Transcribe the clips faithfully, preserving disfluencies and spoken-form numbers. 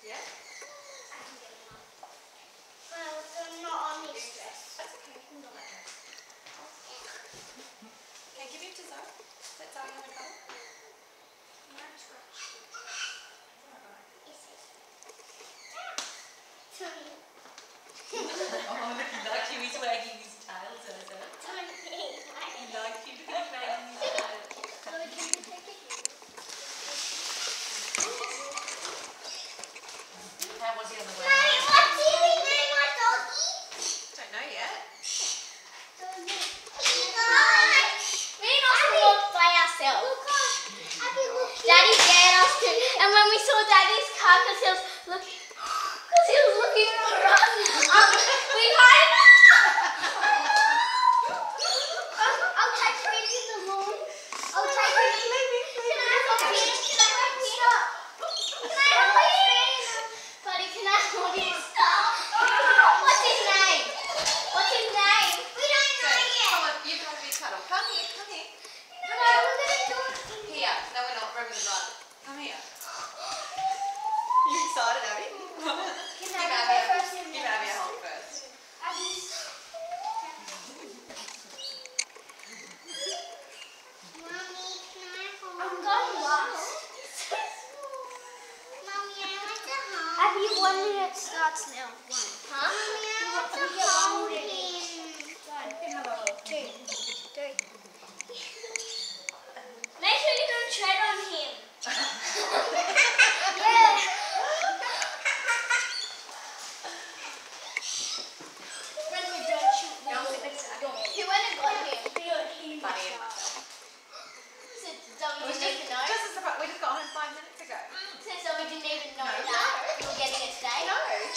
Yeah? I can get him up. Well, I'm not on his dress. That's okay. You can go like that. Okay, give it to Zoe. Let Zoe have a go. My trash. Oh, look, like you, he's wagging his tail, Zozo. Don't eat my He likes you, he's wagging his tail. Zoe, can you take it? How was he on the way? Mommy, what's he doing, my doggy? Don't know yet. We must walk by ourselves. Daddy scared us too. And when we saw Daddy's car, because he was looking, because he was looking for us, um, we hide. um, I'll take Reggie in the moon. I'll take Reggie. Can I hold him? Can I hold him? Stop. Can I hold him? Buddy, can I hold him? Stop. What's his name? What's his name? We don't know yet. Come on, you can have your cuddle. Come here, come here. No, we're going to do it. Here. No, we're not. We're going to run. Come here. You excited, Abby? Can Give I Abby go a- first? Give Abby a hold first. Abby's. Mommy, can I hold? I'm going last. Mommy, I want to hold. Abby, one minute starts now. One. Huh? Mommy, I want to hold him. One, two, three. Make sure you don't tread on him. Yeah. Remember, don't shoot the Go door. sit next to Abby. He went and got him. He Funny. So, Zoe It was didn't even just, know. just as about, we just got home five minutes ago. So Zoe didn't even know No. that you were getting it today? No.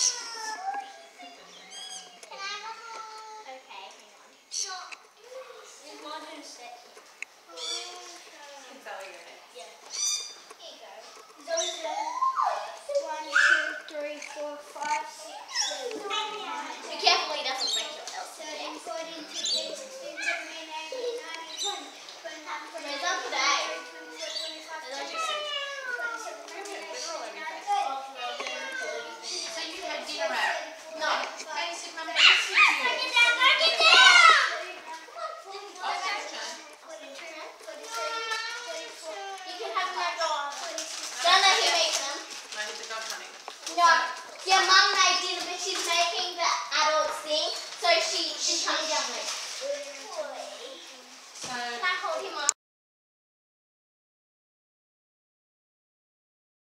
Can I have a hug? Okay, hang on. There's more than a set here. Can Zoe go next? Yeah. Here you go. Zoe's there. One, two, three, four, five, six, seven. Be careful he doesn't break your else. thirteen, fourteen, fifteen, sixteen, seventeen, eighteen, nineteen, twenty. Where's up today? So you had dinner at? No. Hey, sit, Mum, let me sit you. Break it down, break it down! Oh, thanks, John. You can have that dog. Don't let him eat them. No, he's a dog hunting. No. Yeah, Mum made dinner, but she's making the adults thing, so she she's coming down there. So, Can I hold him up?